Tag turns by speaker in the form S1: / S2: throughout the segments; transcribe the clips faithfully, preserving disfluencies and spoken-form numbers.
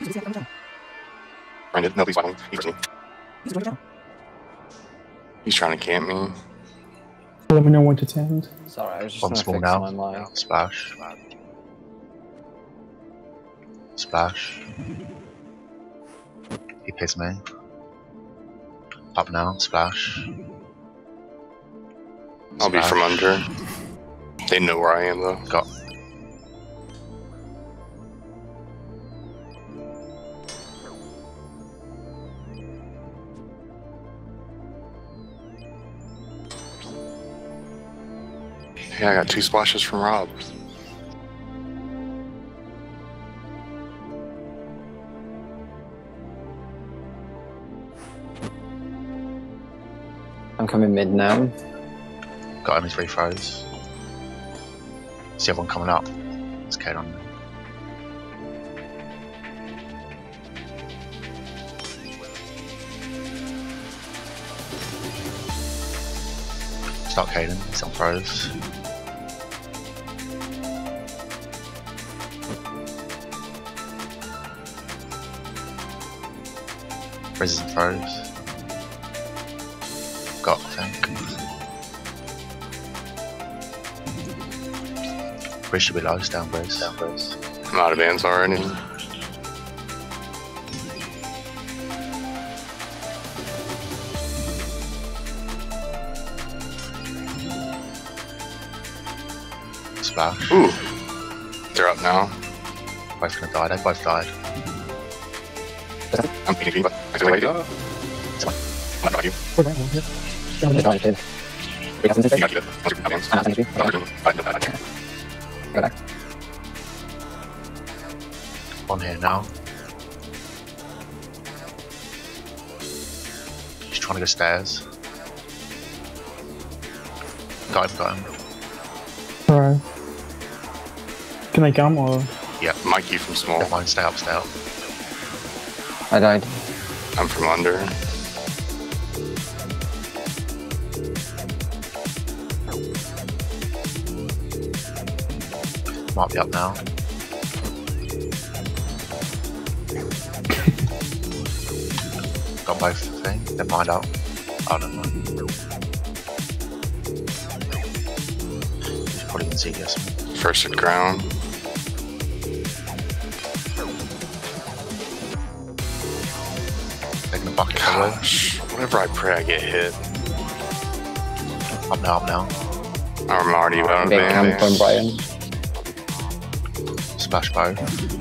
S1: Brandon, no, please why He's me. He's trying to camp me.
S2: Let me know when to tend.
S3: Sorry, I was just
S4: One
S3: gonna
S4: small
S3: fix
S4: now.
S3: my mic.
S4: Splash. Splash. He pissed me. Up now. Splash.
S1: I'll be from under. They know where I am though.
S4: Got.
S1: Yeah, I got two splashes from Rob.
S3: I'm coming mid now.
S4: Got only three throws. See everyone coming up. It's Kate on me. Start Caden, he's on throws. Riz and throws. Got, I think. Riz should be low, down Riz. Down Riz.
S1: I'm out of bands already.
S4: Splash.
S1: Ooh. They're up now.
S4: Both gonna die, they both died.
S1: I'm beating but I feel like you. I'm not you.
S2: We're right one here. Down
S3: Just
S2: there.
S3: trying to kid. We got some
S1: You
S3: things.
S1: got you. I'll do bands.
S3: Ah, thank you. Go back.
S4: One here now. He's trying to go stairs. Got him, got him.
S2: Alright. Can I come or?
S4: Yep.
S1: Mikey from small.
S4: Never mind, stay up, stay up.
S3: I died.
S1: I'm from under.
S4: Might be up now. Got both, I think. Never mind out. Oh, never mind. He's probably gonna see this.
S1: First at ground.
S4: Taking the bucket away.
S1: Gosh. Whenever I pray I get hit.
S4: Up now, up now.
S1: I'm already out of
S3: Big camp from
S1: bands.
S3: Brian.
S4: Splash bow.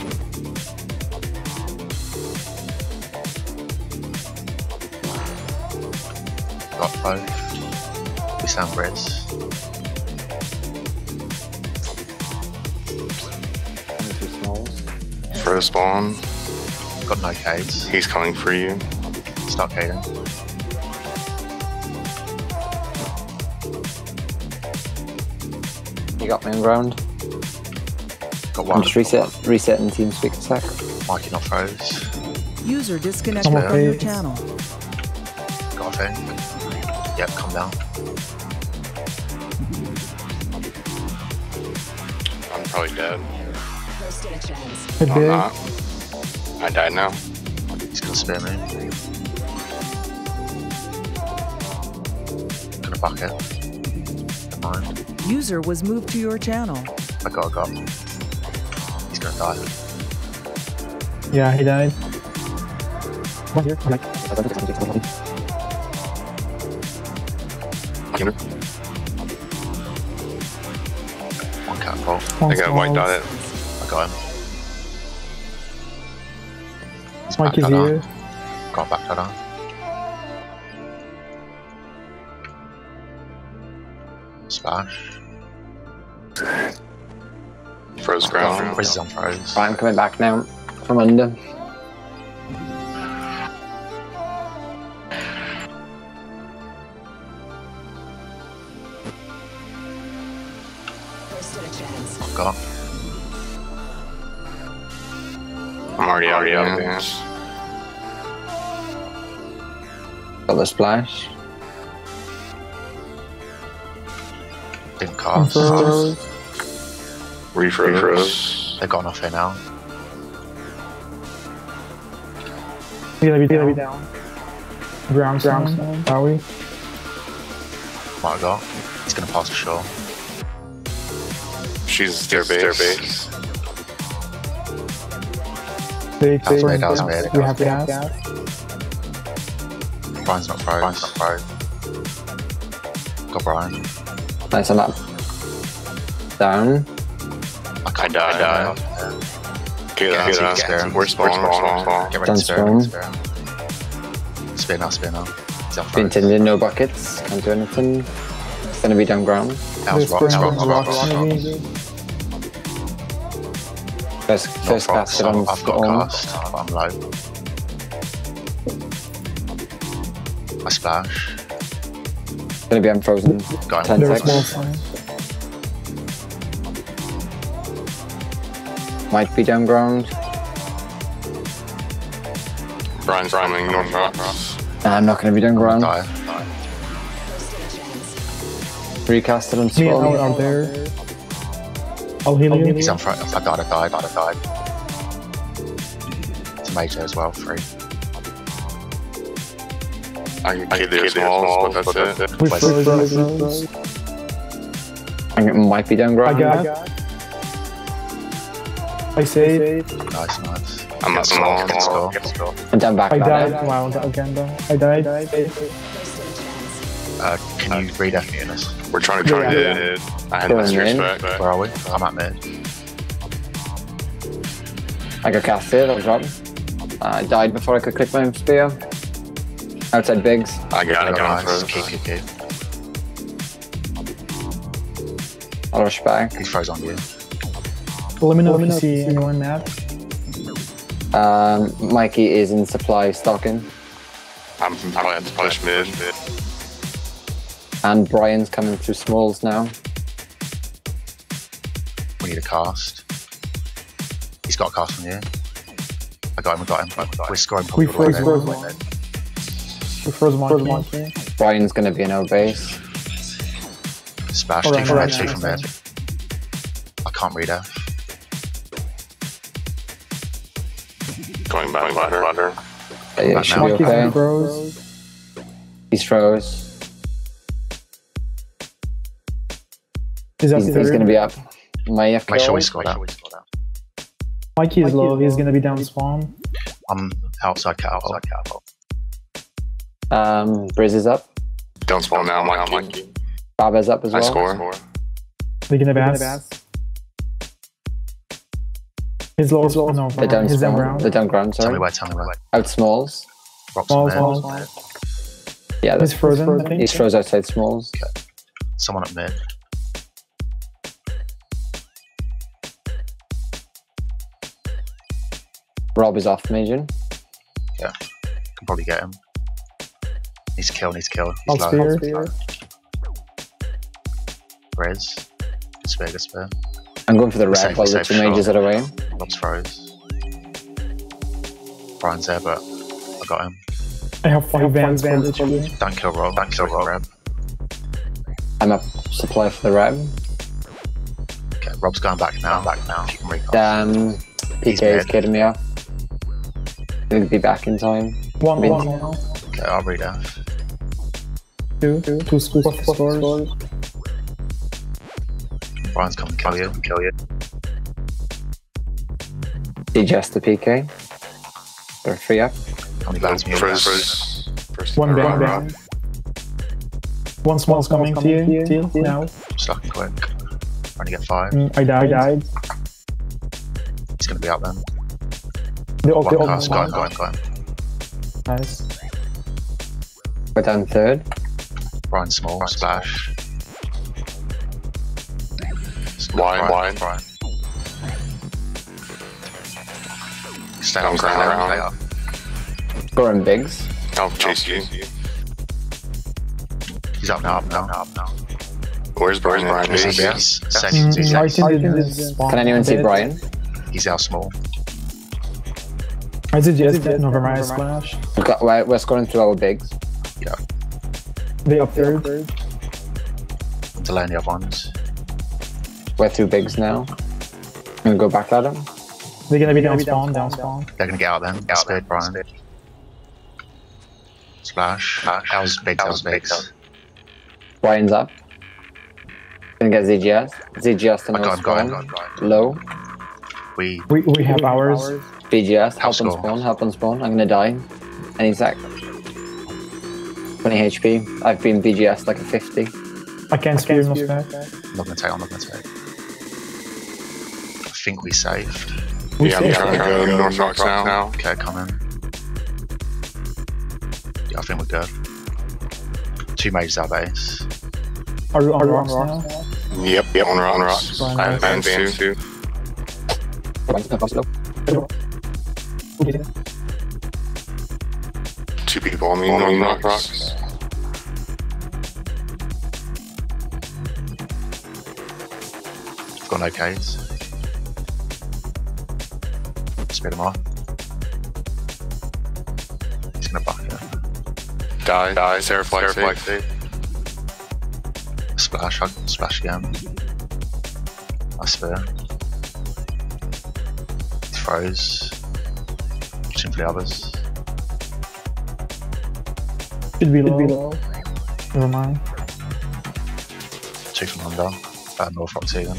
S4: Got both. We sound Riz.
S3: Only two smalls.
S1: Throw spawn.
S4: Got no K's.
S1: He's coming for you.
S4: Start Caden.
S3: You got me on ground.
S4: Got
S3: I'm
S4: one.
S3: just reset, resetting TeamSpeak a sec.
S4: Mikey not froze.
S5: User disconnected
S2: I'm
S5: from your
S2: okay.
S5: channel.
S4: Got a thing. Yep, come down.
S1: I'm probably dead.
S2: Hey,
S1: No, I'm
S2: big.
S1: not. I died now.
S4: He's gonna spear me. Gonna bucket. Never mind.
S5: User was moved to your channel.
S4: I got, I got. He's gonna die.
S2: Yeah, he died. One here. I'm like,
S1: Under.
S4: One catapult.
S2: one
S1: I got a white
S2: small.
S1: dot it.
S4: I got him. He's
S2: Mike
S4: back
S2: is
S4: that
S2: here.
S4: on. Got back that on. Splash.
S1: Froze ground.
S4: Riz is on throws.
S3: Right, I'm coming back now from under.
S4: I've got.
S1: I'm already out of bands.
S3: Got the splash.
S4: Didn't cast.
S2: Froze.
S1: Refroze.
S4: They've gone off here now.
S2: We're gonna be, gonna be down. Ground, ground, are we?
S4: What I got? He's gonna pass the shore.
S1: She's their base. Their base.
S2: They,
S4: That was
S2: they-
S4: mid, that was mid.
S2: We have gas.
S4: Brian's not froze. Brian's not froze. Got Brian.
S3: Nice, I'm up. Down.
S4: I
S1: I
S4: can't
S1: died. I
S4: die.
S1: died. Get
S4: Yeah,
S1: up,
S4: get
S1: get
S4: up,
S1: up.
S4: get up.
S1: We're spawn, we're spawn, spawn.
S4: Get ready
S3: Done
S4: to spare him.
S3: spawn.
S4: Spin now, spin now. He's up
S3: Been
S4: froze.
S3: tended, no buckets. Can't do anything. It's gonna be down ground.
S4: That was
S2: This
S4: rocks,
S2: spring
S4: rocks,
S2: rocks,
S4: rocks,
S2: rocks,
S4: rocks.
S2: maybe.
S3: First,
S4: Not
S3: first
S4: rocks,
S3: casted on
S4: I've got
S3: spawn.
S4: cast, but I'm low. I splash.
S3: Gonna be unfrozen.
S4: Got
S3: Ten
S4: him.
S2: They're small
S3: seconds.
S2: signs.
S3: Might be down ground.
S1: Brian's coming north rocks.
S3: Nah, I'm not gonna be down ground.
S4: Die.
S3: Recasted on
S2: Me and Al
S3: spawn.
S2: are there. I'll heal you.
S4: He's on front. I died, I died, I died. It's a major as well, free.
S1: I can kid their smalls, but that's it.
S2: We
S4: Where's-
S2: froze, we froze.
S3: I think it might be down
S2: I
S3: ground.
S2: got. I saved.
S4: Nice, nice.
S1: I'm not small,
S4: Get
S1: small.
S4: score.
S3: I'm down back.
S2: I
S3: ladder.
S2: died. Wow, again though. I died.
S4: Uh, can you read F me in this?
S1: We're trying to try
S2: Yeah.
S1: to. I had
S3: Going
S1: less
S3: in.
S1: respect.
S4: Where are we? I'm at mid.
S3: I got casted. I'll drop. I died before I could click my spear. Outside bigs.
S1: I got it.
S4: Nice.
S1: Nice.
S4: Keep, keep, keep.
S3: I'll rush back.
S4: He's froze on you.
S2: Let me know if you see anyone map.
S3: Um, Mikey is in supply stocking.
S1: I'm probably have to push mid.
S3: And Brian's coming through smalls now.
S4: We need a cast. He's got a cast on you. I got him, I got him. I got him. We're scoring probably
S2: We
S4: all the way
S2: froze,
S4: there.
S2: froze one. We froze one.
S3: Brian's gonna be in our base.
S4: Splash,
S2: Alright,
S4: two from
S2: alright,
S4: mid, two from
S2: alright.
S4: mid. I can't read F.
S1: Going back ladder. ladder.
S3: Uh, It
S4: Back
S3: should
S4: now.
S3: be okay.
S2: He's froze.
S3: He's froze.
S2: He's up
S3: He's,
S2: third.
S3: he's gonna be up. May have
S4: Make sure we
S3: killed.
S4: score that.
S2: Mikey is low. He's gonna be down spawn.
S4: I'm outside catapult. Outside catapult.
S3: Um, Briz is up.
S1: Don't spawn now, Mikey.
S3: Baba's up as
S1: I
S3: well.
S1: score.
S2: They're gonna pass. He's low. No, no,
S3: They're down
S2: he's down
S3: spawn.
S2: ground.
S3: They're down ground,
S4: Tell me
S3: sorry.
S4: where, tell me where.
S3: Out smalls.
S4: Rocks
S2: Small,
S4: on mid.
S2: small.
S3: Yeah,
S2: He's
S3: that's
S2: frozen. I think.
S3: He's froze outside smalls.
S4: Someone at mid.
S3: Rob is off Major.
S4: Can probably get him. Needs to kill, needs to kill.
S2: I'll
S4: He's low.
S2: spear.
S4: Rez. Good spear, good spear.
S3: I'm going for the
S4: Safe,
S3: red while the
S4: safe
S3: two
S4: shot.
S3: mages are away.
S4: Rob's froze. Brian's there, but I got him.
S2: I have five vans. vans
S4: Don't kill Rob. Don't kill Rob.
S3: I'm up supply for the red.
S4: Okay, Rob's going back now. Back now. If you can recall.
S3: Um, P
S4: He's
S3: K is
S4: mid.
S3: kidding me off. He'll be back in time.
S2: One,
S3: Mid.
S2: one now.
S4: Okay, I'll read F.
S2: Two, two, two scores. scores.
S4: Brian's coming to kill you. Kill you.
S3: Digest the P K. They're free up.
S4: How many bands me?
S1: Frizz. Frizz. First
S2: One
S1: round,
S2: van.
S1: round.
S2: One small's coming to you. Teal, now.
S4: Slacking quick. Only get five.
S2: Mm, I died. I died.
S4: He's gonna be out then.
S2: The ult, the
S4: One
S2: ult.
S4: cast. Got him, got him, got him.
S2: Nice.
S3: We're down third.
S4: Brian small. Splash.
S1: Wide, wide.
S4: Brian. Stay
S1: Down
S4: on
S1: ground,
S4: ground.
S1: ground.
S3: Scoring bigs.
S1: I'll chase you.
S4: He's up now, up now, up now.
S1: Where's Brian? Brian?
S4: Yes,
S1: He's-
S4: yes.
S2: Mm,
S4: Seconds, he's out.
S2: Martin didn't spawn.
S3: Can anyone see
S2: Dead.
S3: Brian?
S4: He's out small.
S2: I suggest that over my splash.
S3: We've got, we're, we're scoring through our bigs.
S4: Yeah.
S2: They up third.
S4: Delaying the other ones.
S3: We're through bigs now. I'm gonna go back at him.
S2: They're gonna be down spawn. Down spawn.
S4: They're gonna get out then. Get out there, Brian. Splash. That was big, that was big.
S3: Ryan's up. Gonna get Z G S. Z G S to
S4: I
S3: no
S4: got him, got him,
S3: spawn.
S4: got him, got him.
S3: Low.
S4: We,
S2: We we have ours.
S3: B G S. Help on
S4: score.
S3: spawn. Help on spawn. I'm gonna die. Any sec. twenty H P. I've been B G S like a fifty.
S2: I can't spear no spec.
S4: I'm not gonna take, I'm not gonna take. I think we saved.
S2: We
S1: Yeah, I'm
S2: saved.
S1: trying to go North Rocks now.
S4: Okay, come in. Yeah, I think we're good. Two mages our base.
S2: Are you on rocks now?
S1: Yep, yep, on on rocks.
S2: Fine.
S1: I advanced too.
S3: Ryan's gonna pass low.
S2: Okay.
S1: Two people on me on North Rocks.
S4: Got no Ks. Speed him off. He's gonna buck it.
S1: Die, die, Sarah Flag save.
S4: Splash, I splash again. I spear. Throws. Watching for the others.
S2: Should be low. Never mind.
S4: Two from under. Uh, North Rock even.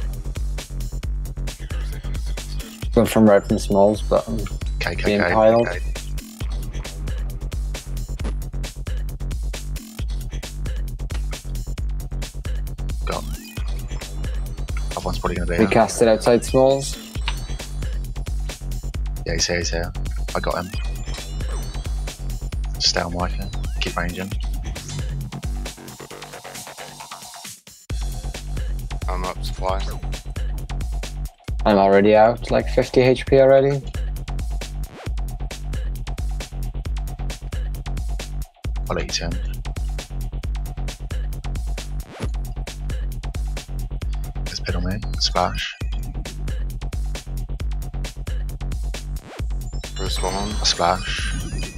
S3: Going from red from smalls, but um,
S4: K K
S3: being
S4: K.
S3: piled.
S4: K. Got. Other one's probably gonna be
S3: we
S4: here.
S3: cast it outside smalls.
S4: Yeah, he's here, he's here. I got him. Stay on Micah. Keep ranging.
S1: I'm up supply.
S3: I'm already out, like fifty H P already.
S4: I'll let you turn. There's pit on me. Splash.
S1: First one.
S4: A splash.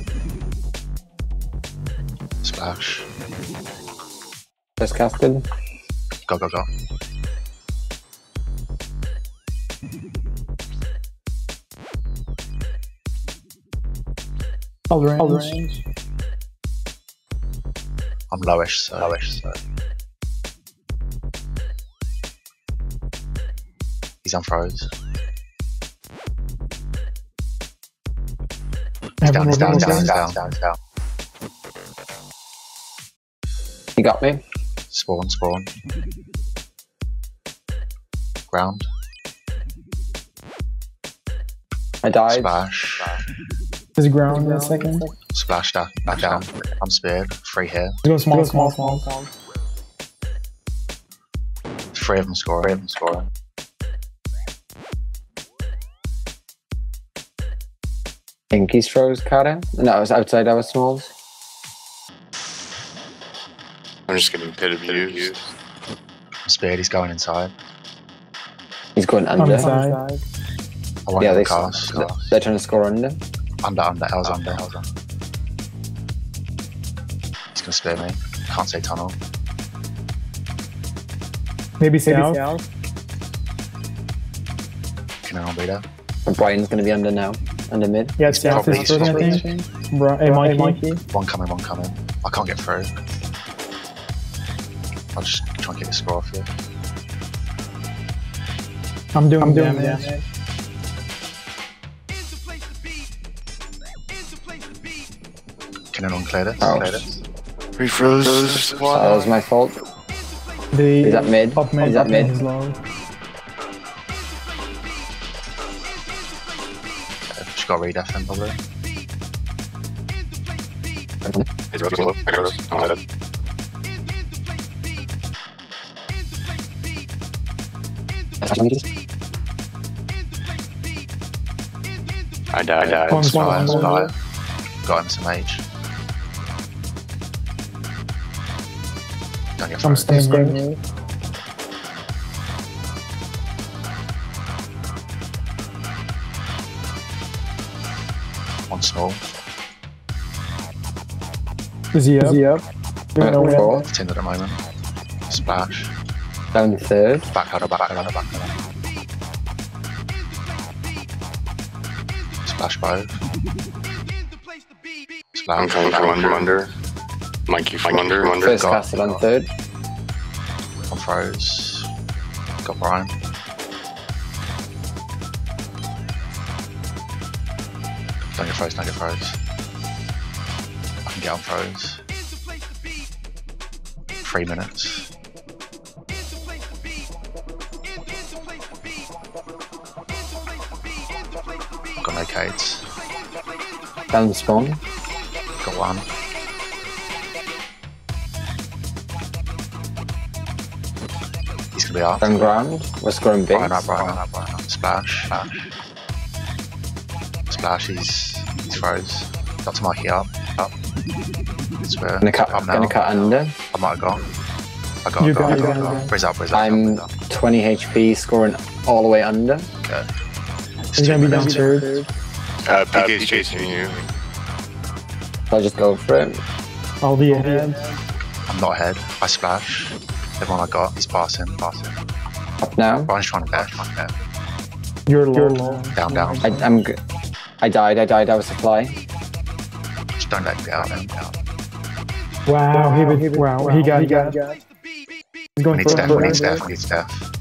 S4: Splash.
S3: Just casted.
S4: Go, go, go.
S2: I'll range. I'll range.
S4: I'm lowish, so. Lowish, so. He's unfroze. He's down, he's down, he's down, he's down, down, down.
S3: You got me.
S4: Spawn, spawn. Ground.
S3: I died.
S4: Splash.
S2: There's ground in a second.
S4: Splash down, back down. I'm speared. Three here.
S2: Go small, small, small, small.
S4: Three of them scoring. Three of them scoring.
S3: Inky's froze Kata. No, it was outside our smalls.
S1: I'm just getting pit abused.
S4: I'm speared. He's going inside.
S3: He's going
S2: On
S3: under.
S2: the side.
S4: I won't
S3: Yeah,
S4: yeah,
S3: they,
S4: cast.
S3: they're trying to score under.
S4: Under, under. I was under. I was under. He's gonna spear me. Can't say tunnel.
S2: Maybe south.
S4: Canal be there.
S3: But Brian's gonna be under now. Under mid.
S2: Yeah, it's south.
S4: Probably
S2: Is frozen, I
S4: east.
S2: think. Bro, hey, Mikey.
S4: One coming, one coming. I can't get through. I'll just try and get the score off you.
S2: I'm doing, I'm doing damage.
S4: Can anyone clear this?
S3: Oh.
S4: Clear this?
S1: Refroze.
S3: Oh, that was my fault.
S2: The
S3: He's at mid.
S2: Up mid.
S3: He's at mid.
S2: Is low.
S4: Just got read F M probably.
S1: It's up low. I got it. I'm dead. I died. I died.
S2: One
S4: Spire,
S2: spawn.
S4: Spire. Got him some age. Don't get
S2: I'm
S4: through.
S2: staying here.
S4: One small.
S2: Is he up? Is he up?
S3: Down four.
S4: Tinned at the moment. Splash.
S3: Down third.
S4: Back ladder, back ladder, back ladder. Splash both.
S1: I'm
S4: Splash.
S1: coming from under. under. Mikey from under. under.
S3: First
S4: got-
S3: casted on third.
S4: On throws. Got Brian. Don't get froze, don't get froze. I can get on throws. Three minutes. Got no Cades.
S3: Down spawn.
S4: Got one. He's gonna be up.
S3: Down ground. We're scoring big.
S4: Brian up, Brian up, Brian up. Splash. Splash. Splash, he's, he's froze. Got to Mikey up. Up. Swear.
S3: Gonna cut,
S4: Up now.
S3: gonna cut under.
S4: I might have gone. I got,
S2: You
S4: I got,
S2: got
S4: I
S2: it,
S4: got,
S2: you
S4: I
S2: got
S4: got.
S2: it.
S4: Breeze up, breeze up.
S3: I'm
S4: breeze up.
S3: twenty H P, scoring all the way under.
S4: Okay. It's
S2: He's
S4: two
S2: gonna be down
S4: minutes.
S2: third.
S1: Uh, P K is chasing you.
S3: So I just go for it.
S2: I'll be ahead.
S4: I'm not ahead. I splash. Everyone I got, he's passing, passing.
S3: Up now.
S4: Brian's trying to dash, trying to dash.
S2: You're low.
S4: Down, down.
S3: I, I'm. g- I died. I died. I was supply.
S4: Just don't let him get out, let him get out.
S2: Wow, he, he, wow, he got, he got. He's
S4: We
S2: going
S4: need
S2: for
S4: Steph, we need
S2: it.
S4: Steph, we need Steph.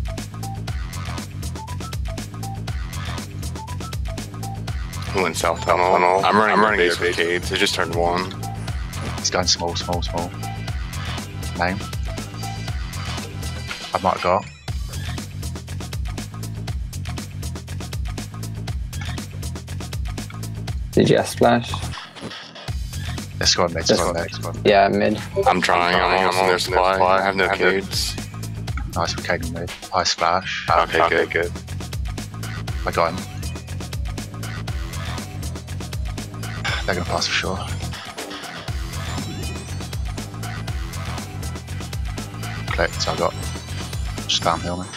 S1: He went south tunnel. tunnel. I'm running. I'm running base with Cades. It just turned one.
S4: He's going small, small, small. Name. I might have got.
S3: Did you splash?
S4: Let's go on mid, let's go on mid, let's go on mid.
S3: Yeah, mid.
S1: I'm trying. I'm almost in their supply. I have no Cades.
S4: Nice, we came in mid. I splash.
S1: Okay, good, good.
S4: I got him. They're gonna pass for sure. Clicked, so I got just downhill me.